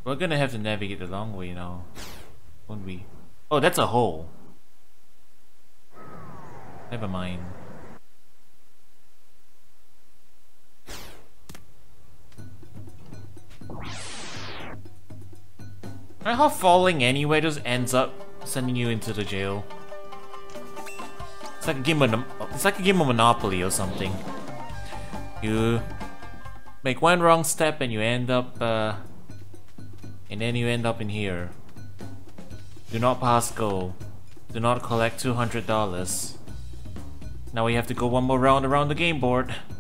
We're gonna have to navigate the long way now, won't we? Oh, that's a hole. Never mind. How falling anyway just ends up sending you into the jail. It's like a game of Monopoly or something. You make one wrong step and you end up and then you end up in here. Do not pass go. Do not collect $200. Now we have to go one more round around the game board.